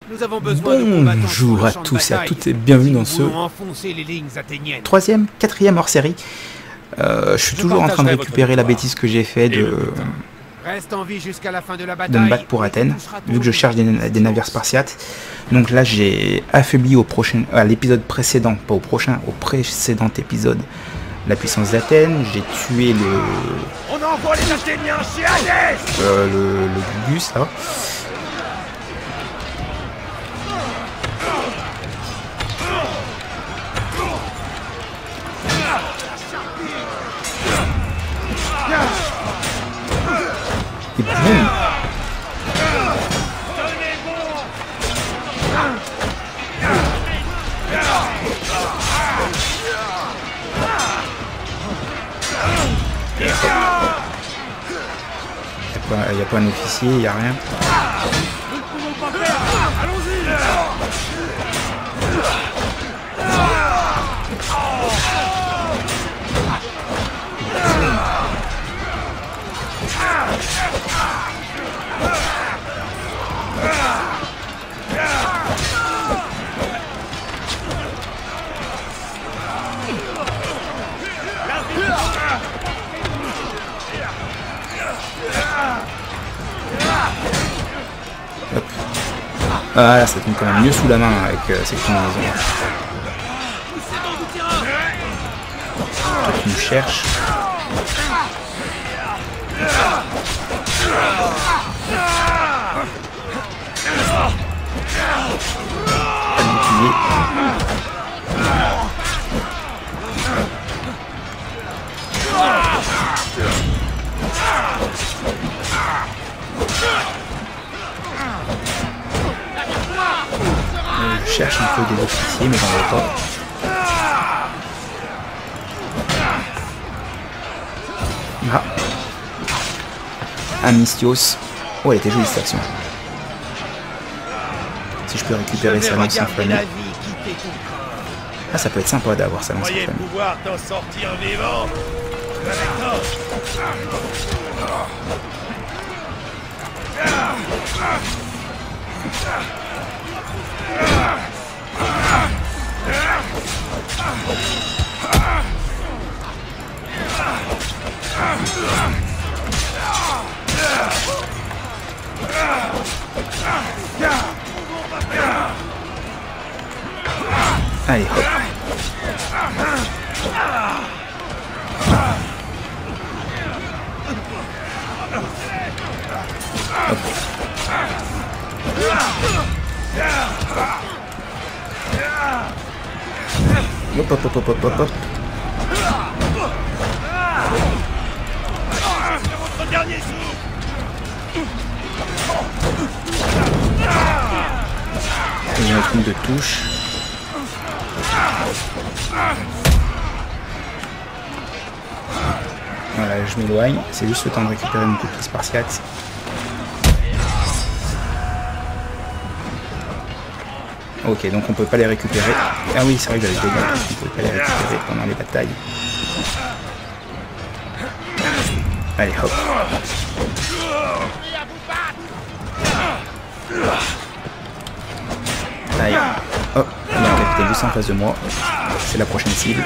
Nous avons besoin de combattants sur Bonjour le à champ de tous et à bataille. toutes et bienvenue dans Si ce nous voulons enfoncer les lignes athéniennes. troisième, quatrième hors-série. Je suis toujours en train de récupérer la bêtise que j'ai fait de Reste en vie jusqu'à la fin de la me bataille. battre pour Athènes, vu que je cherche des navires spartiates. Donc là j'ai affaibli à l'épisode précédent, pas au prochain, au précédent épisode, la puissance d'Athènes. J'ai tué On envoie les Athéniens chez Hadès. le Gugus là. Et boum. Il n'y a pas un officier, il n'y a rien. Hop. Ah là, ça tombe quand même mieux sous la main avec ces combinaisons. Toi qui me cherches. Pas de bouclier. Je cherche un peu des officiers, mais j'en vois pas. Ah. Amistios. Oh, elle était jolie cette action. Si je peux récupérer sa lance inflammée. Ah, ça peut être sympa d'avoir sa lance inflammée. Pouvoir t'en sortir vivant. Allez, hop. Hop, hop, hop, hop, hop, hop. Votre dernier souffle. Je vais mettre une de touche. Voilà, je m'éloigne. C'est juste le temps de récupérer mon couple spartiate. Ok, donc on peut pas les récupérer. Ah oui, c'est vrai que j'avais dit qu'on peut pas les récupérer pendant les batailles. Allez, hop. Allez, hop. Il y a un capitaine juste en face de moi. C'est la prochaine cible.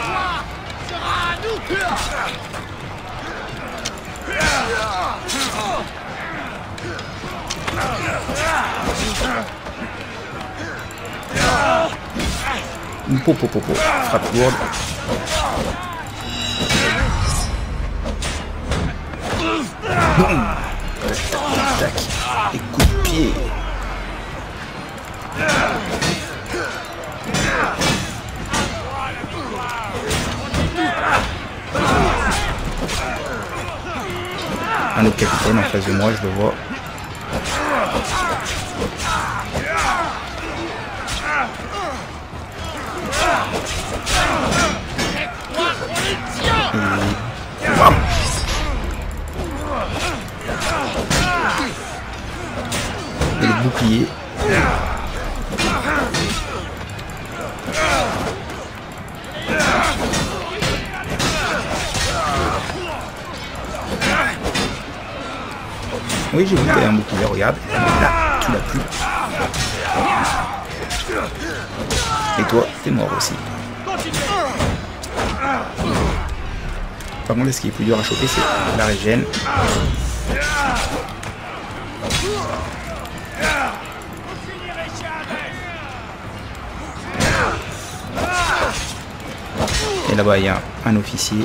Popo, frappe lourde. Boum. Tac. Et coup de pied. Un autre capitaine en face de moi, je le vois. Et le bouclier. Oui, j'ai vu qu'il y avait un bouclier, regarde. Là, tu l'as plus. Et toi, t'es mort aussi. Par contre, ce qui est plus dur à choper, c'est la régène. Et là-bas, il y a un officier.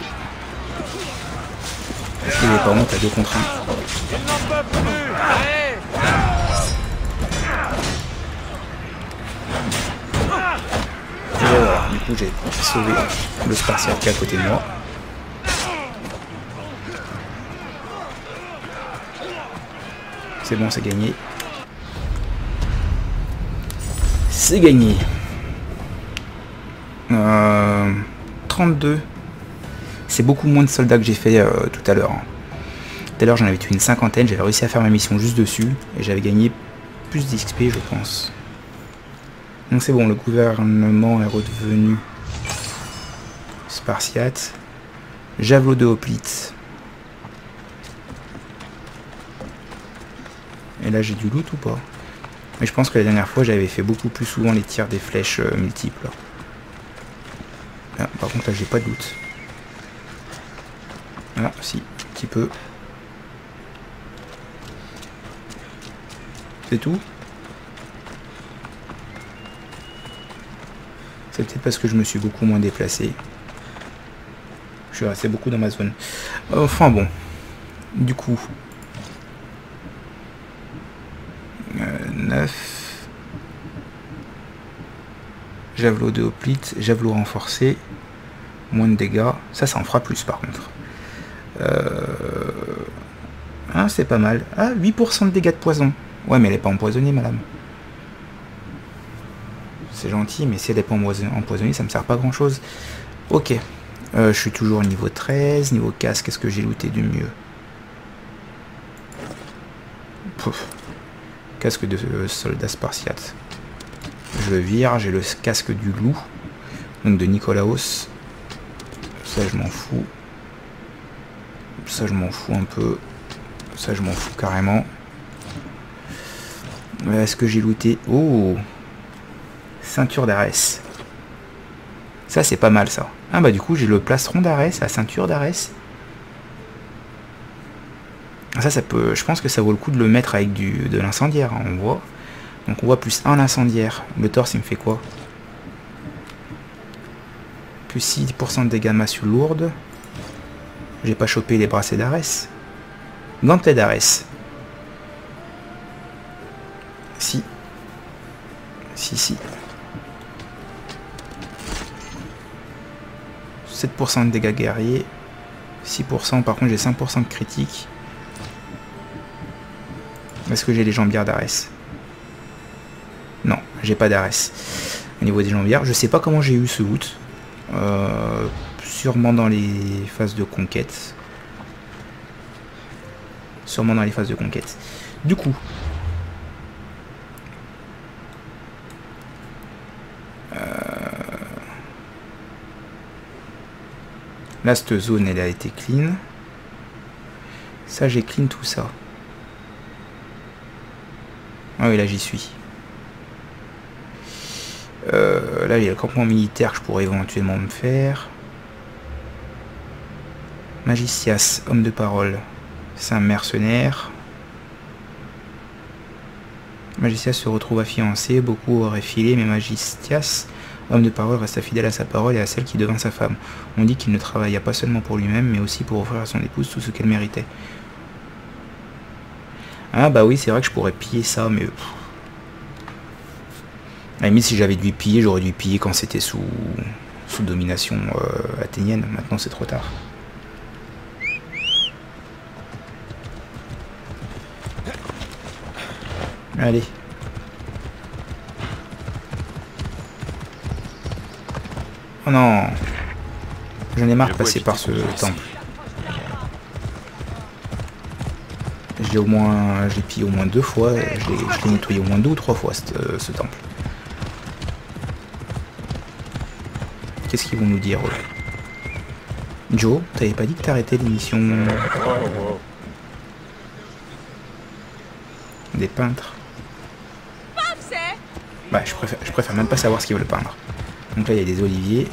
Il est pas honte à 2 contre 1. Et voilà, du coup, j'ai sauvé le Spartiate qui est à côté de moi. C'est bon, c'est gagné. C'est gagné. 32. C'est beaucoup moins de soldats que j'ai fait tout à l'heure. Tout à l'heure, j'en avais tué une cinquantaine. J'avais réussi à faire ma mission juste dessus. Et j'avais gagné plus d'XP, je pense. Donc c'est bon, le gouvernement est redevenu Spartiate. Javelot de hoplite. Et là, j'ai du loot ou pas? Mais je pense que la dernière fois, j'avais fait beaucoup plus souvent les tirs des flèches multiples. Ah, par contre, là, j'ai pas de loot. Ah, si, un petit peu. C'est tout? C'est peut-être parce que je me suis beaucoup moins déplacé. Je suis resté beaucoup dans ma zone. Enfin bon. Du coup. 9. Javelot de hoplite. Javelot renforcé. Moins de dégâts. Ça en fera plus par contre. Ah, c'est pas mal. Ah, 8% de dégâts de poison. Ouais, mais elle est pas empoisonnée, madame. C'est gentil, mais si elle n'est pas empoisonnée, ça me sert pas à grand chose. Ok. Je suis toujours niveau 13. Niveau casque, qu'est-ce que j'ai looté du mieux? Pouf. Casque de soldat spartiate. Je le vire. J'ai le casque du loup. Donc de Nicolaos. Ça, je m'en fous. Ça, je m'en fous un peu. Ça, je m'en fous carrément. Est-ce que j'ai looté? Oh! Ceinture d'Arès. Ça, c'est pas mal, ça. Ah, bah, du coup, j'ai le plastron d'Arès, la ceinture d'Arès. Ça peut... Je pense que ça vaut le coup de le mettre avec de l'incendiaire, hein, on voit. Donc, on voit plus 1 l'incendiaire. Le torse, il me fait quoi? Plus 6% de dégâts de massue lourde. J'ai pas chopé les bracelets d'Arès. Gantelet d'Arès. Si. Si. 7% de dégâts guerriers. 6%, par contre j'ai 5% de critique. Est-ce que j'ai les jambières d'Arès? Non, j'ai pas d'Arès. Au niveau des jambières, je sais pas comment j'ai eu ce loot. Sûrement dans les phases de conquête. Sûrement dans les phases de conquête. Du coup. Là, cette zone, elle a été clean. Ça, j'ai clean tout ça. Ah oui, là, j'y suis. Là, il y a le campement militaire que je pourrais éventuellement me faire. Magicias, homme de parole. C'est un mercenaire. Magicias se retrouve à fiancer. Beaucoup auraient filé, mais Magicias, homme de parole, resta fidèle à sa parole et à celle qui devint sa femme. On dit qu'il ne travailla pas seulement pour lui-même, mais aussi pour offrir à son épouse tout ce qu'elle méritait. Ah bah oui, c'est vrai que je pourrais piller ça, mais... À la limite, si j'avais dû piller, j'aurais dû piller quand c'était sous domination athénienne. Maintenant, c'est trop tard. Allez. Oh non. J'en ai marre de passer par ce temple. J'ai pillé au moins 2 fois. Je l'ai nettoyé au moins 2 ou 3 fois ce temple. Qu'est-ce qu'ils vont nous dire, eux? Joe, t'avais pas dit que t'arrêtais l'émission des peintres? Bah, je préfère même pas savoir ce qu'ils veulent peindre. Donc là, il y a des oliviers.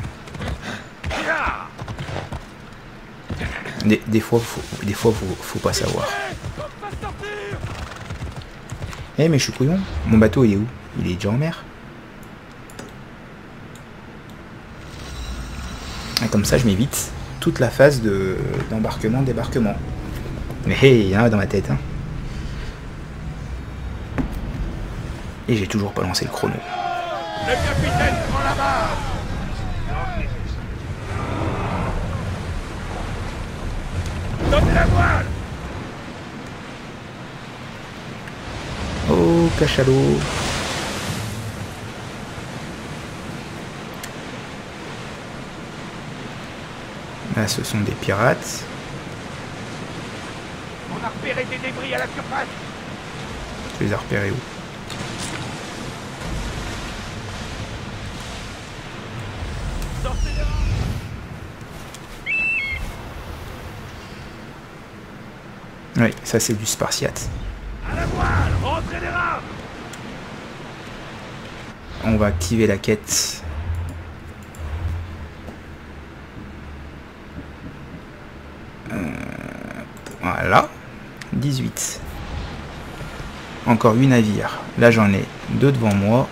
Des fois, faut pas savoir. Eh, mais je suis couillon. Mon bateau, il est où? Il est déjà en mer. Et comme ça, je m'évite toute la phase d'embarquement-débarquement. Mais hey, il y en a dans ma tête, hein. Et j'ai toujours pas lancé le chrono. Le capitaine prend la barre. Donnez la voile. Oh, cachalot. Là, ce sont des pirates. On a repéré des débris à la surface. Tu les as repérés où? Sortez dehors. Oui, ça c'est du spartiate. À la voile. Rentrez les rames. On va activer la quête. Voilà. 18. Encore 8 navires. Là j'en ai 2 devant moi.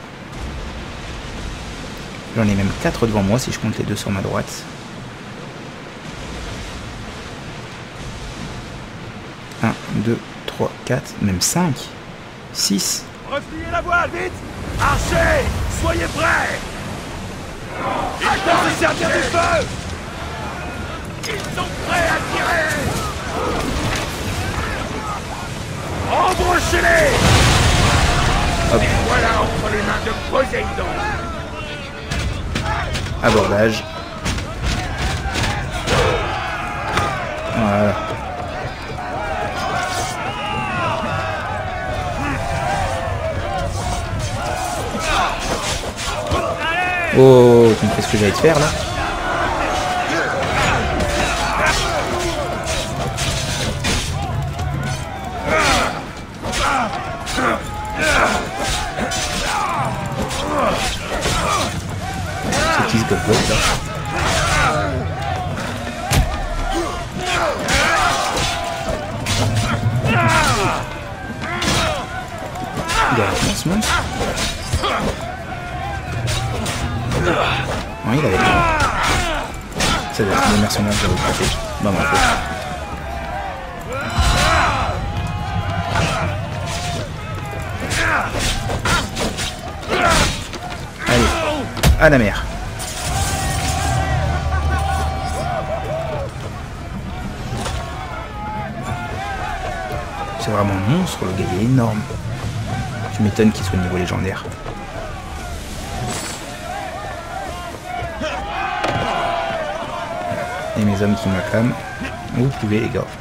J'en ai même 4 devant moi si je compte les 2 sur ma droite. 1, 2, 3, 4, même 5, 6. Repliez la voile, vite. Archers, soyez prêts. Ils vont se servir du feu. Ils sont prêts à tirer. Embrochez-les. Hop. Et voilà entre les mains de Poséidon. Abordage. Voilà. Oh, tu me fais ce que j'allais te faire là? C'est qui ce gold là? Il a un ce monstre. Oui, il avait tout. Ça doit être des mercenaires de l'autre côté. Bah, ma faute. Allez, à la mer. C'est vraiment un monstre, le gars, il est énorme. Tu m'étonnes qu'il soit au niveau légendaire. Et mes hommes qui m'acclament. Vous pouvez, les gars.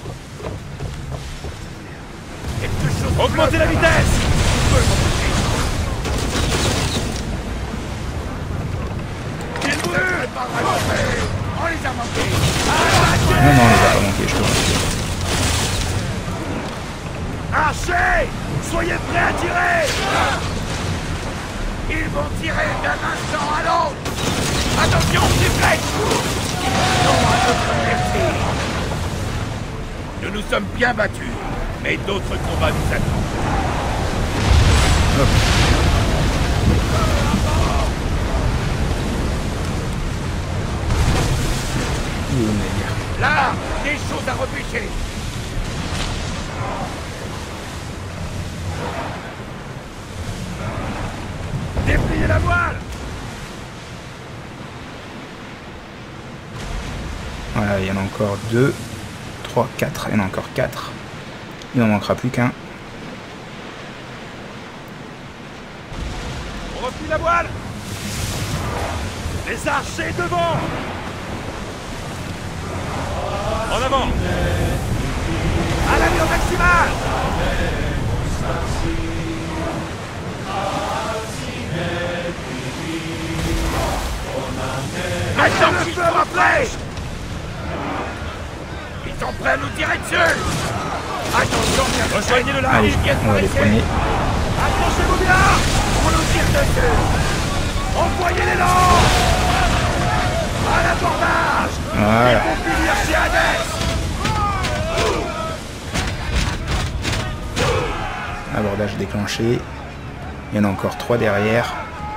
Augmentez la vitesse. On les a manqués. Non, non, on les a pas manqués, je te rassure. Archers, soyez prêts à tirer. Ils vont tirer d'un instant à l'autre. Attention, triplex. Non, à notre merci. Nous nous sommes bien battus, mais d'autres combats nous attendent. Hop. Où est le navire? Là, des choses à repêcher. Dépliez la voile. Voilà, il y en a encore 2, 3, 4. Il y en a encore 4. Il n'en manquera plus qu'un. On replie la voile. Les archers devant. En avant. À l'allure maximale. Maintenant qu'ils sont prêts. Ils sont prêts à nous tirer dessus. Attention, bien rejoignez le Allez, large. on va les prendre. Accrochez-vous bien. qu'on nous tire dessus. Envoyez les lances. À l'abordage. Voilà. Ils vont finir chez Hades. Abordage déclenché. Il y en a encore 3 derrière.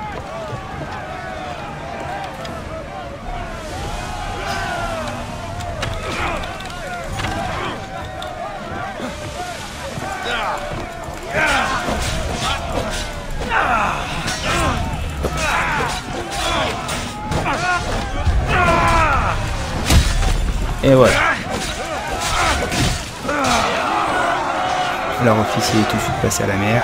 Et voilà. Leur officier est tout de suite passé à la mer.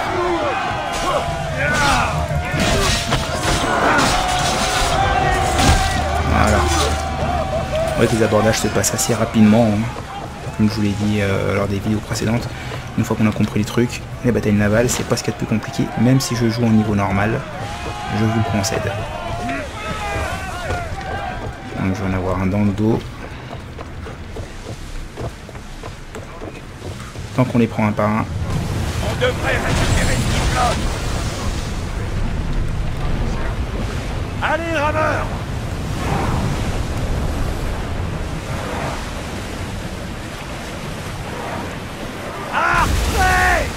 Voilà. On voit que les abordages se passent assez rapidement, hein. Comme je vous l'ai dit lors des vidéos précédentes. Une fois qu'on a compris les trucs, les batailles navales, c'est pas ce qu'il y a de plus compliqué. Même si je joue au niveau normal, je vous le concède. Donc je vais en avoir un dans le dos. Tant qu'on les prend un par un. On devrait récupérer ce qui flotte. Allez, rameur. Parfait.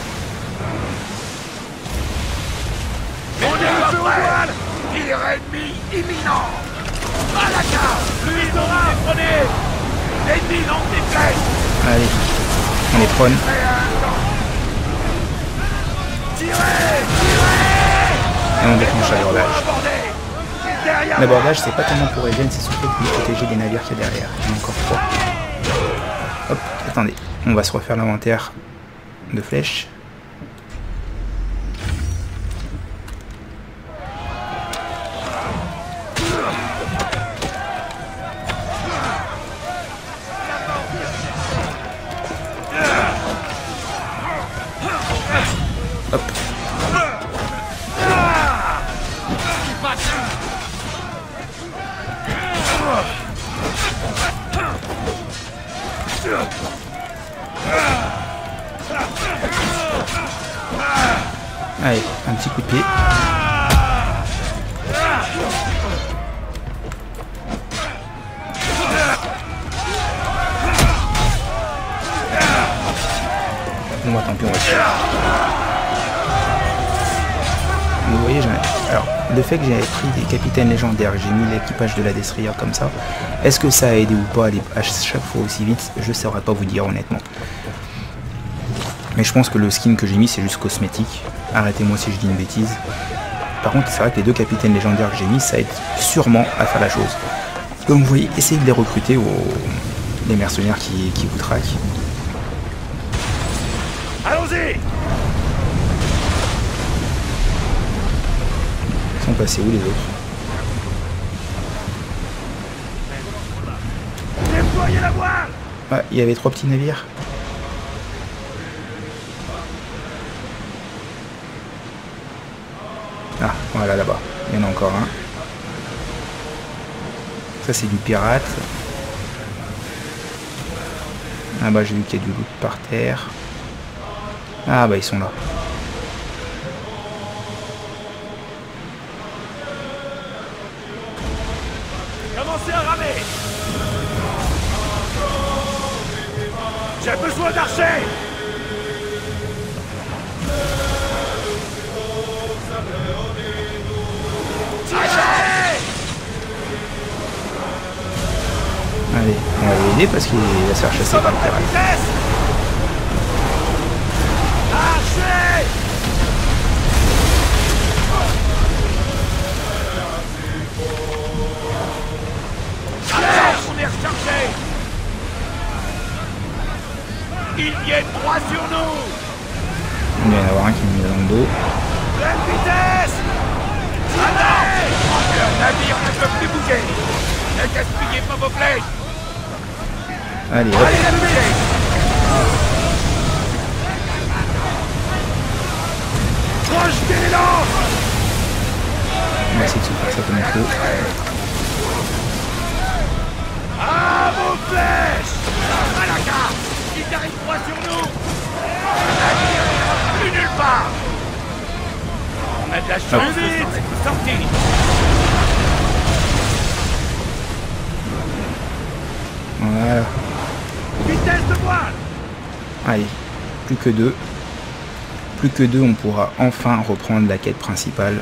On est prêt. Tir ennemi imminent. À la carte. Lui, Dora, prenez. L'ennemi lance des flèches. Allez, on les prône. Et on déclenche l'abordage. L'abordage, c'est pas tellement pour Eden, c'est surtout pour protéger les navires qu'il y a derrière. Il y en a encore 3. Hop, attendez. On va se refaire l'inventaire de flèches. Hop. Allez, un petit coup de pied. Bon bah tant pis, on va le faire. Vous voyez, alors le fait que j'ai pris des capitaines légendaires, que j'ai mis l'équipage de la Destroyer comme ça, est-ce que ça a aidé ou pas à chaque fois aussi vite? Je ne saurais pas vous dire honnêtement. Mais je pense que le skin que j'ai mis c'est juste cosmétique. Arrêtez-moi si je dis une bêtise. Par contre, c'est vrai que les 2 capitaines légendaires que j'ai mis, ça aide sûrement à faire la chose. Comme vous voyez, essayez de les recruter les mercenaires qui vous traquent. Allons-y. Ils sont passés où les autres? Déployez la voile. Ouais, il y avait 3 petits navires. Ah, voilà là-bas. Il y en a encore un. Ça c'est du pirate. Ah bah j'ai vu qu'il y a du loot par terre. Ah bah ils sont là. Commencez à ramer. J'ai besoin d'archers. Allez, on va l'aider parce qu'il va se faire chasser par le pirate. Archers. Allez, on est rechargé. Ils viennent droit sur nous. Il va y en avoir un qui me met dans le dos. Pleine vitesse. Allez. Le navire ne peut plus bouger. Ne gaspillez pas vos flèches. Allez, hop. Allez, la bouger. Projetez les lances. On va essayer de se faire ça comme il faut. À vos flèches. À la carte. Ils arrivent droit sur nous. Le navire n'ira plus nulle part. On a de la chance de s'en être sorti. Voilà. Vitesse de voile. Allez, plus que 2. Plus que 2, on pourra enfin reprendre la quête principale.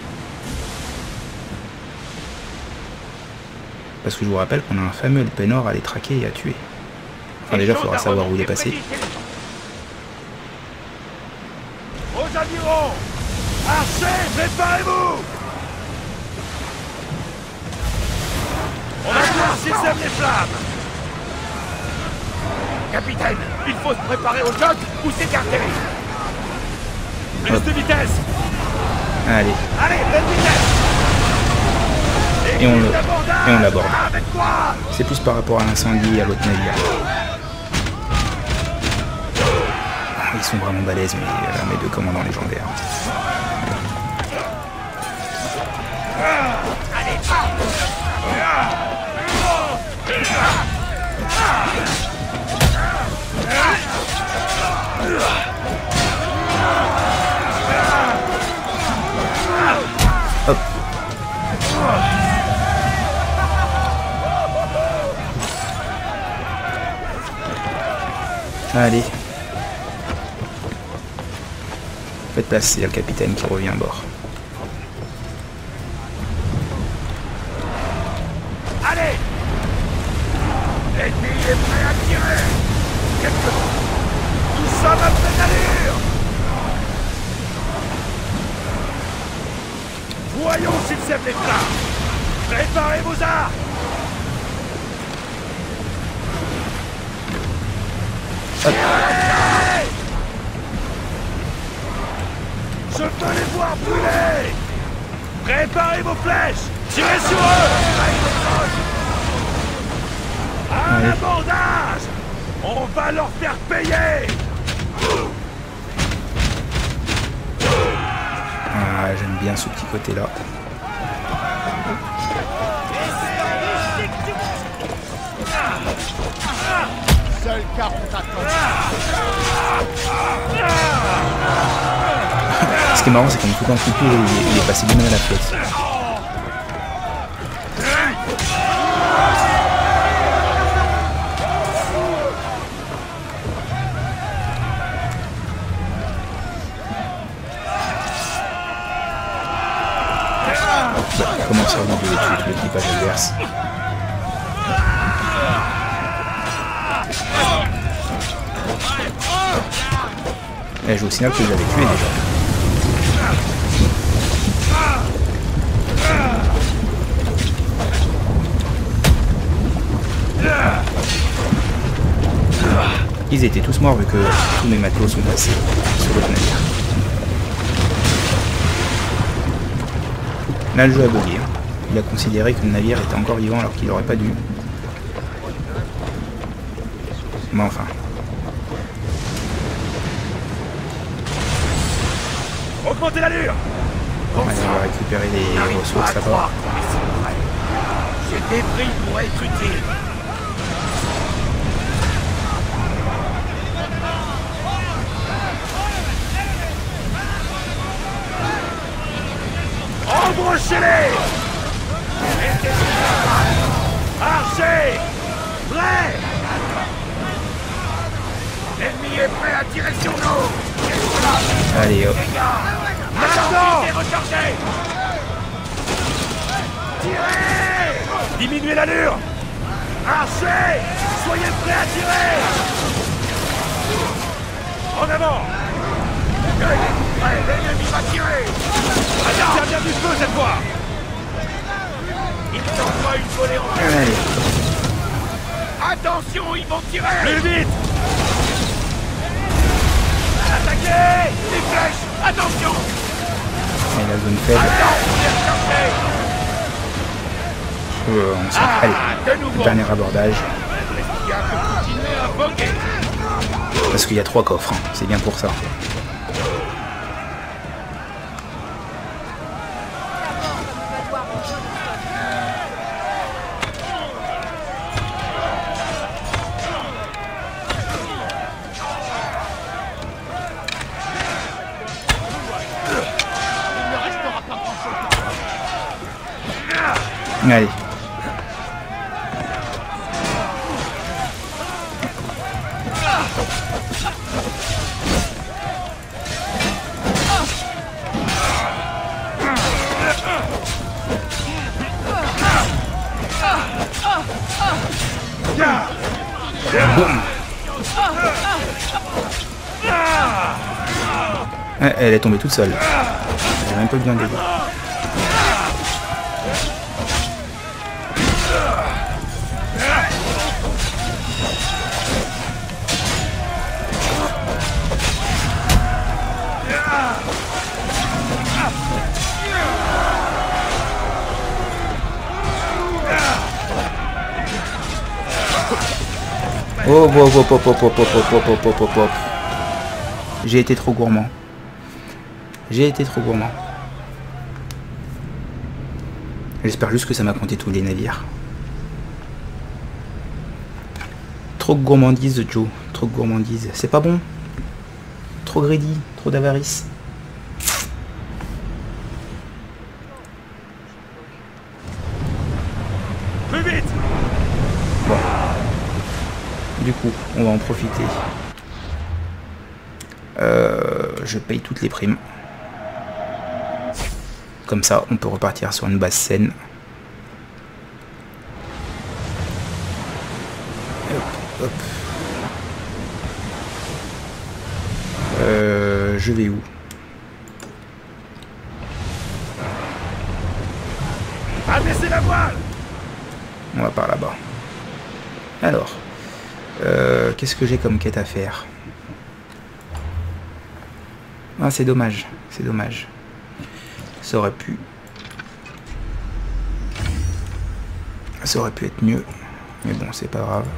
Parce que je vous rappelle qu'on a un fameux Elpenor à aller traquer et à tuer. Enfin déjà, il faudra savoir où il est passé. Aux avirons. Archers, préparez-vous. On va voir s'ils aiment les flammes. Capitaine, il faut se préparer au choc ou s'écarter. Plus de vitesse. Allez, Allez, pleine vitesse. et on l'aborde. Avec moi. C'est plus par rapport à l'incendie et à l'autre navire. Ils sont vraiment balèzes, mes deux commandants légendaires. Hop. Allez. Faites place, il y a le capitaine qui revient à bord. Allez. L'ennemi est prêt à tirer. Nous sommes à pleine allure. Voyons s'ils aiment les flammes. Préparez vos armes. Hop. Je veux les voir brûler. Préparez vos flèches. Tirez sur eux. À l'abordage. On va leur faire payer. Ah, j'aime bien ce petit côté-là. Seul cap t'attend. Ce qui est marrant, c'est qu'en tout en tout il est passé lui-même à la flotte. Comment ça de tuer tout l'équipage adverse. Et je vous signale que je l'avais tué déjà. Ils étaient tous morts vu que tous mes matelots sont passés sur le navire. Là le jeu a bugué. Il a considéré que le navire était encore vivant alors qu'il n'aurait pas dû. Mais enfin. Augmentez l'allure. Allez, on va récupérer les ressources là-bas. J'ai des prix pour être utile. Embrochez-les. Archer. Prêt. L'ennemi est prêt à tirer sur nous. Allez hop. Maintenant. Tirez. Diminuez l'allure. Archer. Soyez prêts à tirer. En avant. L'ennemi va tirer. Tiens bien du feu cette fois. Il t'envoie une volée en tête. Allez. Attention, ils vont tirer. Plus vite. Attaquez. Les flèches. Attention. Et la zone faible. On s'en... Allez. Le dernier abordage. Parce qu'il y a 3 coffres. Hein. C'est bien pour ça. Allez. Boum. Elle est tombée toute seule. J'ai même pas besoin d'aider. Oh, j'ai été trop gourmand. J'ai été trop gourmand. J'espère juste que ça m'a compté tous les navires. Trop de gourmandise, Joe. Trop de gourmandise. C'est pas bon. Trop greedy. Trop d'avarice. Plus vite. Bon. Du coup, on va en profiter. Je paye toutes les primes. Comme ça, on peut repartir sur une base saine. Hop, hop. Je vais où? Abaissez la voile. On va par là-bas. Alors, qu'est-ce que j'ai comme quête à faire? Ah, c'est dommage, c'est dommage. Ça aurait pu être mieux. Mais bon, c'est pas grave.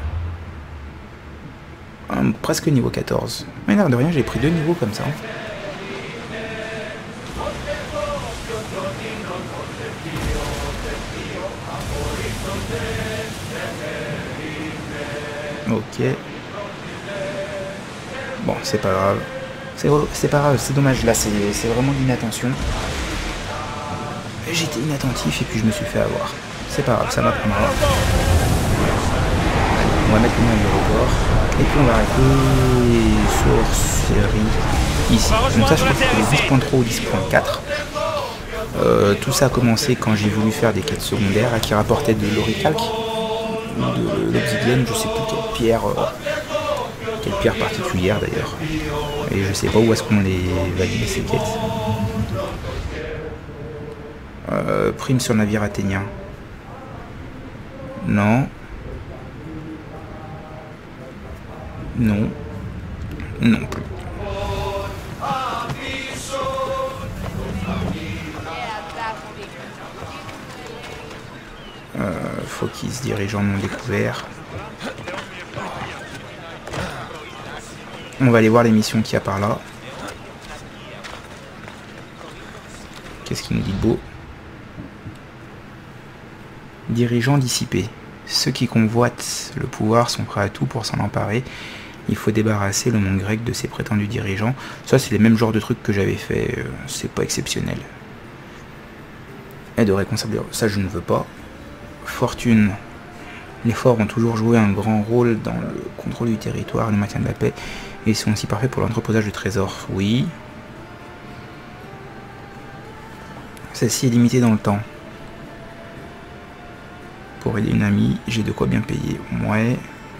Presque niveau 14. Mais l'air de rien, j'ai pris 2 niveaux comme ça. Ok. Bon, c'est pas grave. C'est pas grave, c'est dommage. Là, c'est vraiment l'inattention. J'étais inattentif et puis je me suis fait avoir. C'est pas grave, ça m'apprendra. On va mettre le nom de record. Et puis on va arrêter sorcellerie ici. Donc ça, je crois que c'est 10.3 ou 10.4. Tout ça a commencé quand j'ai voulu faire des quêtes secondaires qui rapportaient de l'oricalque ou de l'obsidienne, je sais plus quelle pierre particulière d'ailleurs. Et je sais pas où est-ce qu'on les valide ces quêtes. Prime sur navire athénien. Non. Non. Non plus. Focus dirigeant non découvert. On va aller voir les missions qu'il y a par là. Qu'est-ce qu'il nous dit de beau? Dirigeant dissipé. Ceux qui convoitent le pouvoir sont prêts à tout pour s'en emparer. Il faut débarrasser le monde grec de ses prétendus dirigeants. Ça, c'est les mêmes genres de trucs que j'avais fait. C'est pas exceptionnel. Aide responsable. Ça, je ne veux pas. Fortune. Les forts ont toujours joué un grand rôle dans le contrôle du territoire et le maintien de la paix. Et ils sont aussi parfaits pour l'entreposage de trésors. Oui. Celle-ci est limitée dans le temps. Pour aider une amie, j'ai de quoi bien payer. Ouais.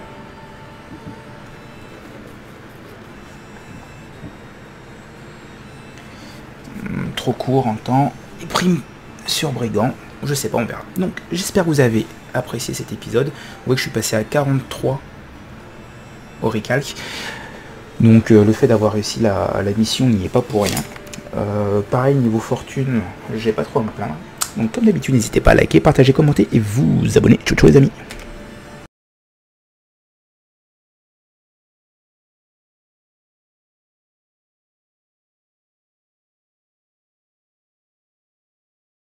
Trop court en temps. Et prime sur brigand. Je sais pas, on verra. Donc, j'espère que vous avez apprécié cet épisode. Vous voyez que je suis passé à 43 oricalques. Donc, le fait d'avoir réussi la mission n'y est pas pour rien. Pareil, niveau fortune, j'ai pas trop à me plaindre. Donc, comme d'habitude, n'hésitez pas à liker, partager, commenter et vous abonner. Ciao, ciao les amis.